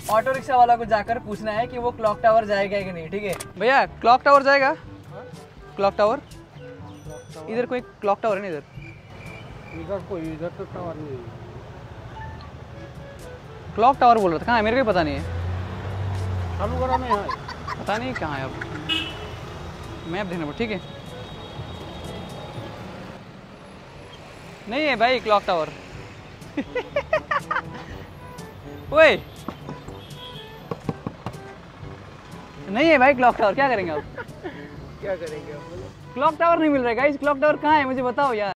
Auto rickshaw वाला को जाकर पूछना है कि वो क्लॉक टावर जाएगा कि नहीं। ठीक है भैया, क्लॉक टावर जाएगा? क्लॉक टावर इधर कोई क्लॉक टावर है ना? इधर तो टावर नहीं। क्लॉक टावर बोल रहा था, कहाँ है मेरे को पता नहीं है। चालू करा में है, पता नहीं कहाँ है, अब मैप देखना पड़ा। ठीक है, नहीं है भाई क्लॉक टावर। ओए नहीं है भाई क्लॉक टावर, क्या करेंगे अब? क्या करेंगे अब? क्लॉक टावर नहीं मिल रहा है गाइस, क्लॉक टावर कहाँ है मुझे बताओ यार।